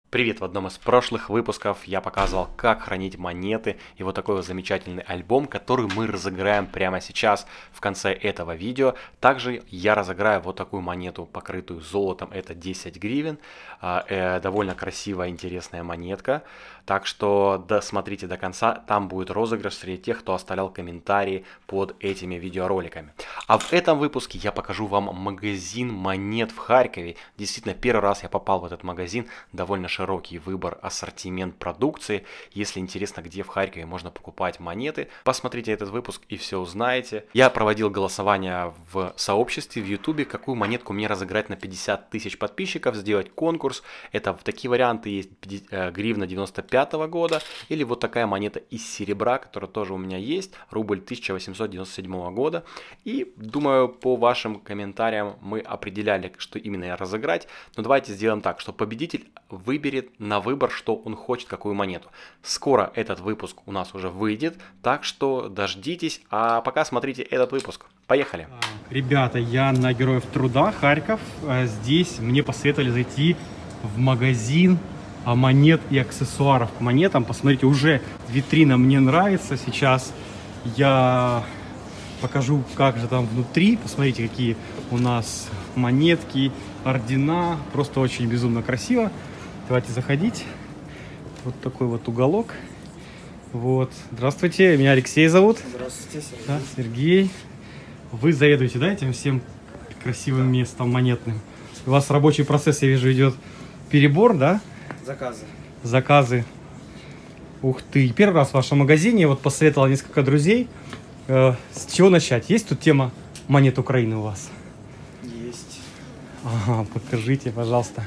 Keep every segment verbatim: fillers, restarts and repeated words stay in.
Привет! В одном из прошлых выпусков я показывал, как хранить монеты и вот такой вот замечательный альбом, который мы разыграем прямо сейчас в конце этого видео. Также я разыграю вот такую монету, покрытую золотом, это десять гривен. Э, довольно красивая, интересная монетка. Так что досмотрите до конца, там будет розыгрыш среди тех, кто оставлял комментарии под этими видеороликами. А в этом выпуске я покажу вам магазин монет в Харькове. Действительно, первый раз я попал в этот магазин, довольно широкий выбор, ассортимент продукции. Если интересно, где в Харькове можно покупать монеты, посмотрите этот выпуск и все узнаете. Я проводил голосование в сообществе в Ютубе, какую монетку мне разыграть на пятьдесят тысяч подписчиков, сделать конкурс. Это такие варианты есть: гривна девяносто пятого года или вот такая монета из серебра, которая тоже у меня есть, рубль тысяча восемьсот девяносто седьмого года. И думаю, по вашим комментариям мы определяли, что именно разыграть. Но давайте сделаем так, что победитель выберет на выбор, что он хочет, какую монету. Скоро этот выпуск у нас уже выйдет, так что дождитесь. А пока смотрите этот выпуск. Поехали! Ребята, я на Героев Труда, Харьков. Здесь мне посоветовали зайти в магазин монет и аксессуаров к монетам. Посмотрите, уже витрина мне нравится. Сейчас я покажу, как же там внутри. Посмотрите, какие у нас монетки, ордена. Просто очень безумно красиво. Давайте заходить. Вот такой вот уголок. Вот. Здравствуйте, меня Алексей зовут. Здравствуйте, Сергей. Да, Сергей. Вы заведуете, да, этим всем красивым местом монетным? У вас рабочий процесс, я вижу, идет перебор, да? Заказы. Заказы. Ух ты. Первый раз в вашем магазине. Вот посоветовал несколько друзей. Э, с чего начать? Есть тут тема монет Украины у вас? Есть. Ага, покажите, пожалуйста.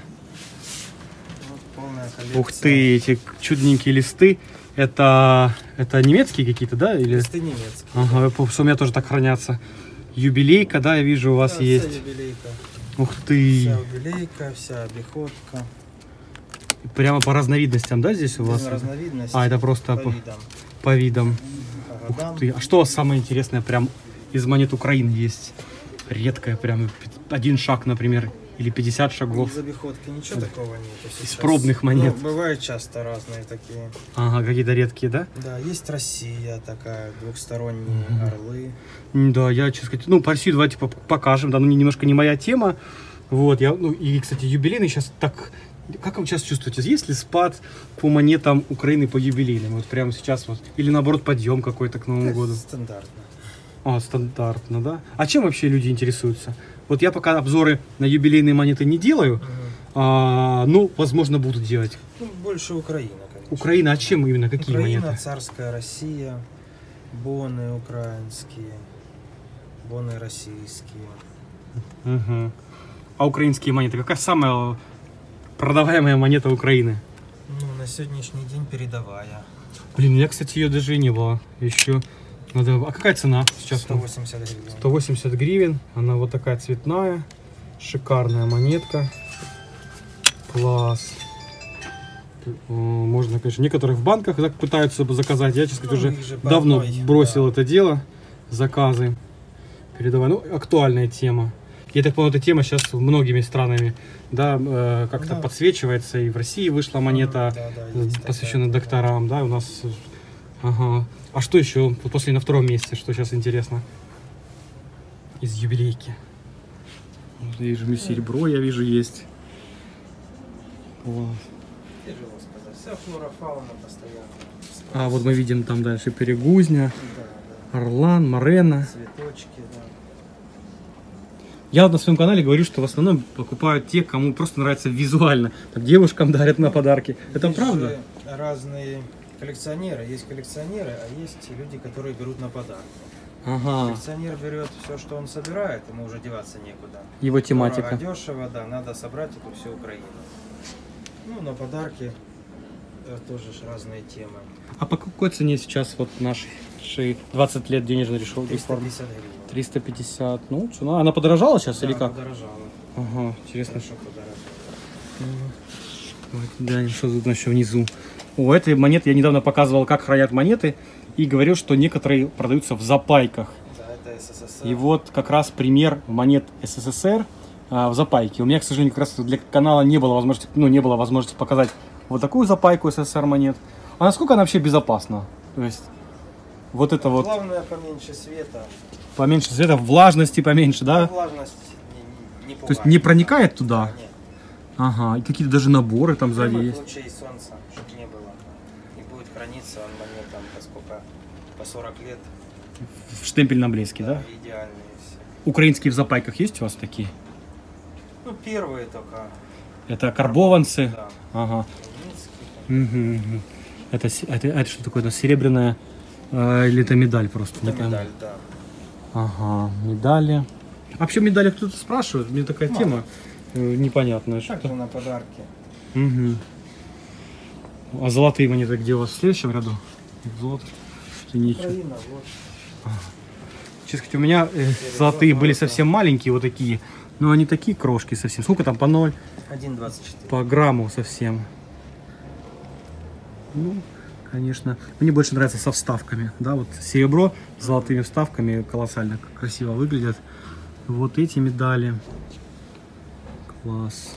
Вот полная коллекция. Ух ты, эти чудненькие листы. Это, это немецкие какие-то, да? Или... Листы немецкие. Ага, у меня тоже так хранятся. Юбилейка, да, я вижу, у вас Да, есть. Вся юбилейка. Ух ты. Вся юбилейка, вся обиходка. Прямо по разновидностям, да, здесь у вас? Разновидность. А, это просто по по, видам. по видам. По годам. Ух ты. А что у вас самое интересное прям из монет Украины есть? Редкое, прям один шаг, например, или пятьдесят шагов. Из обиходки ничего такого нет. Из пробных монет. Ну, бывают часто разные такие. Ага, какие-то редкие, да? Да, есть Россия такая, двухсторонние Угу. орлы. Да, я, честно сказать, ну, по России давайте покажем, да, ну, немножко не моя тема. Вот, я, ну, и, кстати, юбилейный сейчас так... Как вы сейчас чувствуете? Есть ли спад по монетам Украины по юбилейным? Вот прямо сейчас вот. Или наоборот подъем какой-то к Новому Это году? стандартно. А, стандартно, да? А чем вообще люди интересуются? Вот я пока обзоры на юбилейные монеты не делаю, Угу. а, ну, возможно, буду делать. Ну, больше Украина, конечно. Украина, а чем именно? Какие Украина, монеты? царская Россия, боны украинские, боны российские. Угу. А украинские монеты? Какая самая продаваемая монета Украины? Ну, на сегодняшний день передовая. Блин, у меня, кстати, ее даже и не было еще. Надо... А какая цена сейчас? сто восемьдесят гривен. сто восемьдесят гривен. Она вот такая цветная. Шикарная монетка. Класс. Можно, конечно, некоторых в банках так пытаются заказать. Я, честно сказать, Ну, уже по давно одной, бросил да. это дело. Заказы. Передавай. Ну, актуальная тема. Я так понимаю, эта тема сейчас многими странами, да, э, как-то Да. подсвечивается. И в России вышла монета, Да, да, есть посвященная такая, докторам, да, у нас. Ага. А что еще после на втором месте, что сейчас интересно? Из юбилейки. Я вижу, серебро, я вижу, есть. Класс. Тяжело сказать. Вся флора, фауна постоянно. А вот мы видим там дальше перегузня, Да, да. орлан, морена. Цветочки, да. Я вот на своем канале говорю, что в основном покупают те, кому просто нравится визуально. Так, девушкам дарят на подарки. Это Есть правда? же разные коллекционеры. Есть коллекционеры, а есть люди, которые берут на подарок. Ага. Коллекционер берет все, что он собирает, ему уже деваться некуда. Его тематика. Дорого, дешево, да, надо собрать эту всю Украину. Ну, на подарки э, тоже ж разные темы. А по какой цене сейчас вот наши двадцать лет денежной реформы? триста пятьдесят гривен. триста пятьдесят. Ну, цена. Она подорожала сейчас, Да, или как? подорожала. Ага, интересно. Хорошо подорожала. Давайте глянем, что тут еще внизу. У этой монеты я недавно показывал, как хранят монеты, и говорил, что некоторые продаются в запайках. Да, это СССР. И вот как раз пример монет СССР а, в запайке. У меня, к сожалению, как раз для канала не было возможности, ну, не было возможности показать вот такую запайку СССР монет. А насколько она вообще безопасна? То есть, вот это вот... Главное, поменьше света. Поменьше света, влажности поменьше, да? Влажность не, не, не То есть не проникает туда? Нет. Ага, и какие-то даже наборы там сзади Прямых есть. лучей солнца, чтобы не было. И будет храниться он монетам по сколько? По сорок лет. В штемпельном блеске, да? Идеальные все. Украинские в запайках есть у вас такие? Ну, первые только. Это карбованцы? Да. Ага. Немецкие. Угу, угу. Это, с- это, это что такое? Это серебряная э, или это медаль просто? Это Не пойму. медаль, да. Ага, медали. Вообще медали кто-то спрашивает, мне такая Мало. тема э, непонятная. Также Что-то. на подарки. Угу. А золотые монеты где у вас в следующем ряду? Золото. Что ничего. Украина, вот. Честно сказать, у меня э, золотые были совсем маленькие, вот такие. Но они такие крошки совсем. Сколько там? По ноль? один двадцать четыре. По грамму совсем. Ну, конечно. Мне больше нравится со вставками. Да, вот серебро с золотыми вставками колоссально красиво выглядят. Вот эти медали. Класс.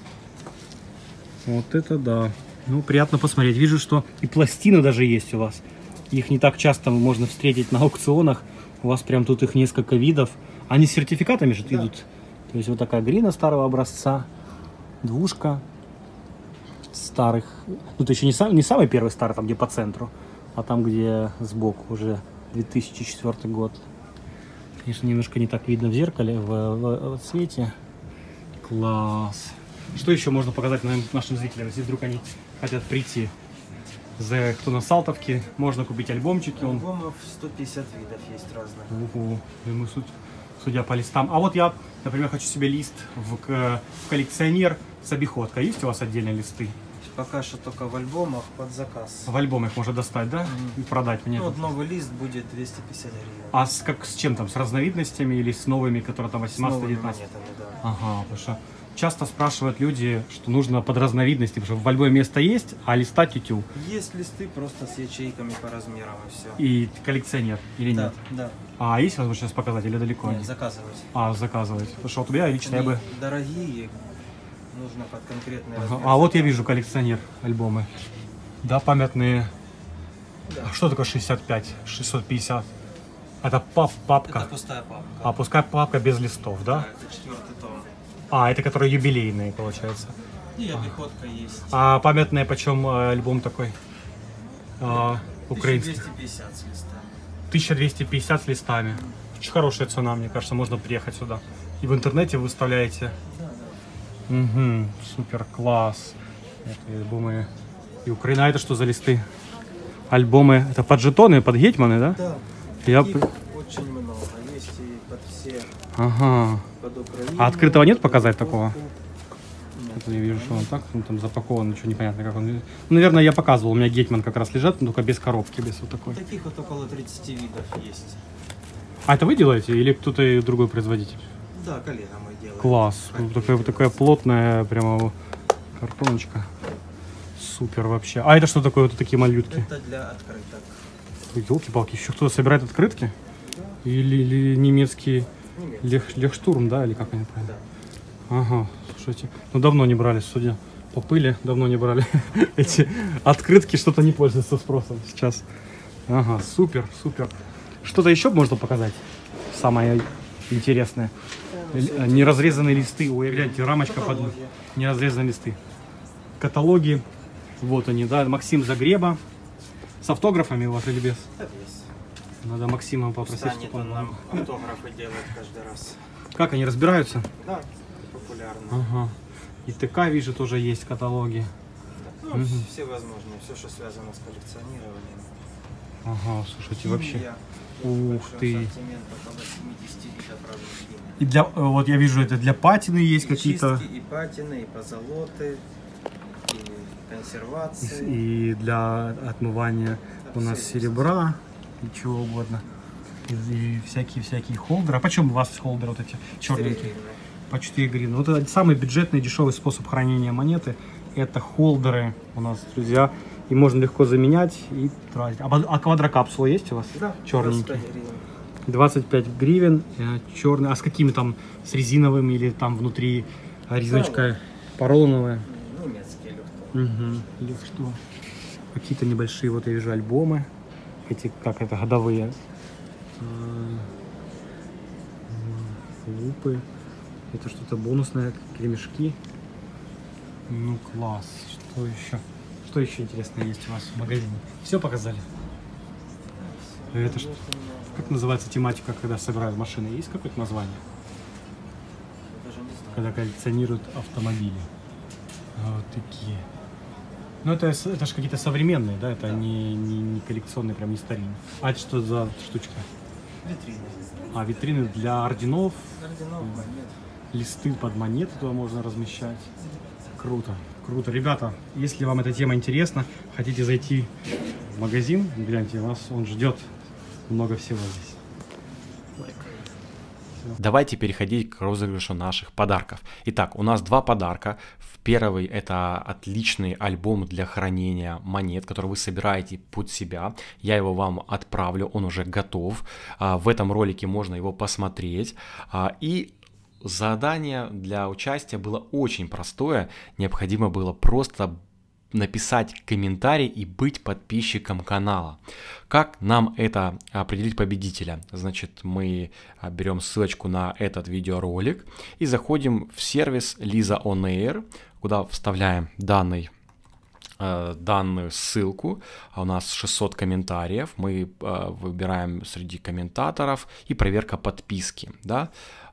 Вот это да. Ну, приятно посмотреть. Вижу, что и пластины даже есть у вас. Их не так часто можно встретить на аукционах. У вас прям тут их несколько видов. Они с сертификатами же Да. идут. То есть вот такая грина старого образца. Двушка старых. Ну, это еще не, сам, не самый первый старый, там где по центру, а там где сбоку уже две тысячи четвёртый год. Конечно, немножко не так видно в зеркале, в, в- в цвете. Класс. Что еще можно показать наверное, нашим зрителям, если вдруг они хотят прийти? За кто на Салтовке, можно купить альбомчики. Он... Альбомов сто пятьдесят видов есть разных. Ого, и мы суть, судя по листам. А вот я, например, хочу себе лист в, к- в коллекционер с обиходкой. Есть у вас отдельные листы? Пока что только в альбомах под заказ. В альбом их можно достать, да? Мгм. И продать мне. Ну, вот новый лист будет двести пятьдесят гривен. А с, как, с чем там? С разновидностями или с новыми, которые там С новыми восемнадцать-девятнадцать? монетами, да. Ага, потому что часто спрашивают люди, что нужно под разновидности, потому что в альбоме место есть, а листа тютю. Есть листы просто с ячейками по размерам и все. И коллекционер или Да, нет? да. А есть возможность сейчас показать или далеко? Нет, они? заказывать. А, заказывать. Потому что вот у меня лично я Они бы... дорогие, нужно под конкретный Ага. размер. А вот я заказа. вижу коллекционер альбомы. Да, памятные. Да. А что такое шестьдесят пять, шестьсот пятьдесят? Это пап, папка. Это пустая папка. А пускай папка без листов, да? Да, это четвертый том. А, это которые юбилейные, получается. И обиходка есть. А памятные почем э, альбом такой? А, украинский. тысяча двести пятьдесят с листа. тысяча двести пятьдесят с листами. Очень хорошая цена, мне кажется, можно приехать сюда. И в интернете вы выставляете. Да, да. Угу, супер, класс. Это альбомы. И Украина, а это что за листы? Альбомы, это под жетоны, под гетманы, да? Да. Я... Таких очень много. Есть и под все, Ага. под Украину. А открытого нет под показать Европу. такого? Нет. Это я вижу, что он так, ну, там запакован, ничего непонятно, как он. Ну, наверное, я показывал, у меня гетман как раз лежат, но только без коробки, без вот такой. Таких вот около тридцати видов есть. А это вы делаете или кто-то и другой производитель? Да, коллега мой делает. Класс. Так, Вот такая, вот такая плотная прямо картоночка. Супер вообще. А это что такое, вот такие малютки? Это для открыток. Елки-палки, еще кто-то собирает открытки? Или, или немецкий Немецкий. лех, лехштурм, да, или как они правильно? Да. Ага, слушайте, ну давно не брали, судя по пыли, давно не брали эти открытки, что-то не пользуются спросом сейчас. Ага, супер, супер. Что-то еще можно показать? Самое интересное. Л- Неразрезанные листы. Ой, гляньте, рамочка под... Каталоги. Неразрезанные листы. Каталоги. Вот они, да. Максим Загреба. С автографами у вас или без? Так есть. Надо Максима попросить, Станет чтобы он он нам... нам автографы делать каждый раз. Как они разбираются? Да, популярно. Ага. И ТК, вижу, тоже есть каталоги. Ну, Мгм. все возможные, все, что связано с коллекционированием. Ага, слушайте, вообще. Химия. Ух Большой ты. ассортимент, около семидесяти видов разных химий. И для, э, вот я вижу, это для патины есть И какие-то. чистки, и патины, и позолоты, и консервации. И для отмывания у нас Все есть. серебра и чего угодно. И всякие-всякие холдеры. А почем у вас холдеры вот эти черненькие? Стерильные. По четыре гривны. Вот это самый бюджетный, дешевый способ хранения монеты. Это холдеры у нас, друзья. И можно легко заменять и тратить. А, а квадрокапсула есть у вас? Да, Черненькие. двадцать пять гривен. двадцать пять гривен. Э, черный. А с какими там? С резиновыми или там внутри резиночка поролоновая? Немецкие люфтовые. Угу. Или что? Какие-то небольшие, вот я вижу, альбомы. Эти, как это, годовые. Лупы. Это что-то бонусное, кремешки. Ну, класс. Что еще? Что еще интересное есть у вас в магазине? Все показали? Это что? Как называется тематика, когда собирают машины? Есть какое-то название? Когда коллекционируют автомобили. Вот такие. Ну, это, это же какие-то современные, да? Это не, не, не коллекционные, прям не старинные. А это что за штучка? Витрины. А, витрины для орденов. Орденов, монет. Листы под монеты туда можно размещать. Круто, круто. Ребята, если вам эта тема интересна, хотите зайти в магазин, гляньте, вас он ждет много всего здесь. Лайк. Давайте переходить к розыгрышу наших подарков. Итак, у нас два подарка. Первый — это отличный альбом для хранения монет, который вы собираете под себя. Я его вам отправлю, он уже готов. В этом ролике можно его посмотреть. И задание для участия было очень простое. Необходимо было просто написать комментарий и быть подписчиком канала. Как нам это определить победителя? Значит, мы берем ссылочку на этот видеоролик и заходим в сервис Lisa On Air, куда вставляем данный, э, данную ссылку. У нас шестьсот комментариев. Мы э, выбираем среди комментаторов и проверка подписки. Да?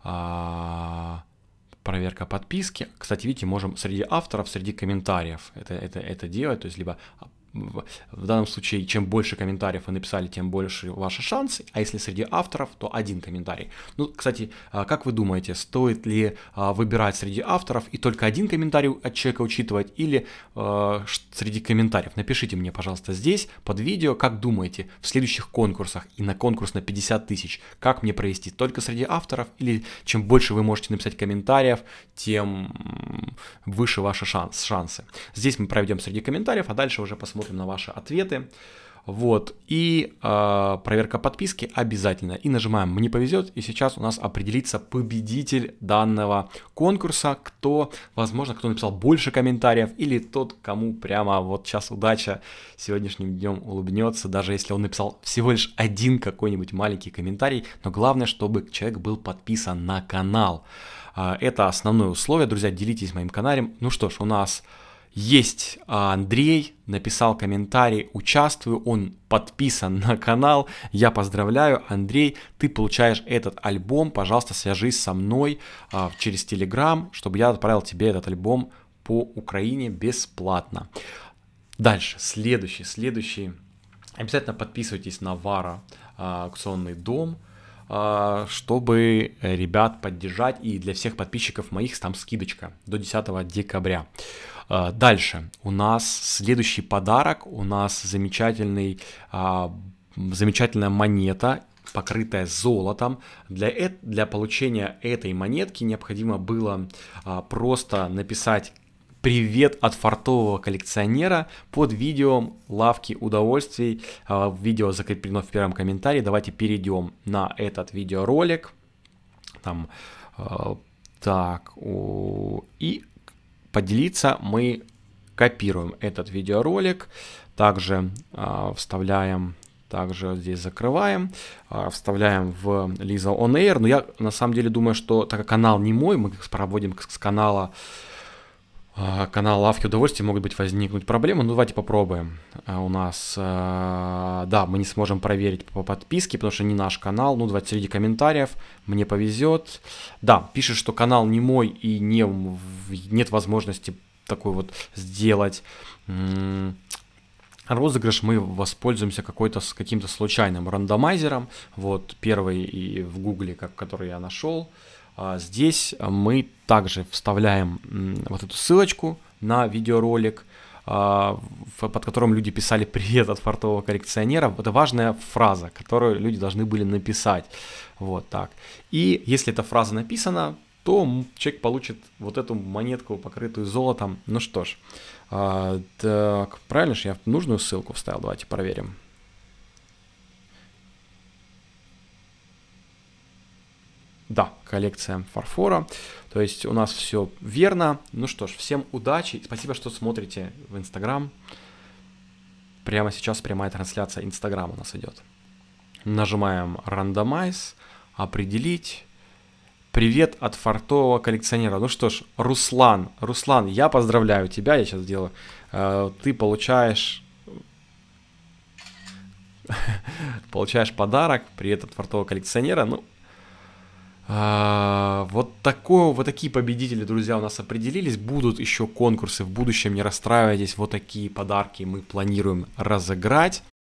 А, проверка подписки. Кстати, видите, можем среди авторов, среди комментариев это, это, это делать. То есть, либо в, в данном случае, чем больше комментариев вы написали, тем больше ваши шансы. А если среди авторов, то один комментарий. Ну, кстати, как вы думаете, стоит ли выбирать среди авторов и только один комментарий от человека учитывать, или э, среди комментариев? Напишите мне, пожалуйста, здесь под видео, как думаете, в следующих конкурсах и на конкурс на пятьдесят тысяч, как мне провести? Только среди авторов, или чем больше вы можете написать комментариев, тем выше ваши шанс, шансы? Здесь мы проведем среди комментариев, а дальше уже посмотрим на ваши ответы. Вот. И э, проверка подписки обязательно. И нажимаем «Мне повезет». И сейчас у нас определится победитель данного конкурса. Кто, возможно, кто написал больше комментариев, или тот, кому прямо вот сейчас удача сегодняшним днем улыбнется, даже если он написал всего лишь один какой-нибудь маленький комментарий. Но главное, чтобы человек был подписан на канал. Э, это основное условие. Друзья, делитесь моим каналом. Ну что ж, у нас есть Андрей, написал комментарий, участвую, он подписан на канал. Я поздравляю, Андрей, ты получаешь этот альбом. Пожалуйста, свяжись со мной а, через Telegram, чтобы я отправил тебе этот альбом по Украине бесплатно. Дальше, следующий, следующий. Обязательно подписывайтесь на Вара а, аукционный дом, а, чтобы ребят поддержать. И для всех подписчиков моих там скидочка до десятого декабря. Дальше у нас следующий подарок, у нас замечательный, замечательная монета, покрытая золотом. Для, для получения этой монетки необходимо было просто написать «Привет от фартового коллекционера» под видео лавки удовольствий. Видео закреплено в первом комментарии. Давайте перейдем на этот видеоролик. Там, так, и поделиться мы копируем этот видеоролик, также э, вставляем, также здесь закрываем, э, вставляем в Lisa On Air. Но я на самом деле думаю, что так как канал не мой, мы проводим с канала э, канал Лавки Удовольствий, могут быть возникнуть проблемы. Ну давайте попробуем. Э, у нас, э, да, мы не сможем проверить по подписке, потому что не наш канал. Ну давайте среди комментариев. Мне повезет. Да, пишет, что канал не мой и не, нет возможности такой вот сделать м-м, розыгрыш. Мы воспользуемся какой-то с каким-то случайным рандомайзером. Вот первый и в гугле, как, который я нашел. А здесь мы также вставляем м, вот эту ссылочку на видеоролик, под которым люди писали «Привет от фартового коллекционера». Это важная фраза, которую люди должны были написать. Вот так. И если эта фраза написана, то человек получит вот эту монетку, покрытую золотом. Ну что ж, так, правильно же я нужную ссылку вставил? Давайте проверим. Да, коллекция фарфора. То есть у нас все верно. Ну что ж, всем удачи. Спасибо, что смотрите в Инстаграм. Прямо сейчас прямая трансляция Инстаграма у нас идет. Нажимаем рандомайз, определить. Привет от фартового коллекционера. Ну что ж, Руслан, Руслан, я поздравляю тебя, я сейчас сделаю. Ты получаешь... Получаешь подарок. Привет от фартового коллекционера. Ну, а, вот, такое, вот такие победители, друзья, у нас определились. Будут еще конкурсы в будущем, не расстраивайтесь. Вот такие подарки мы планируем разыграть.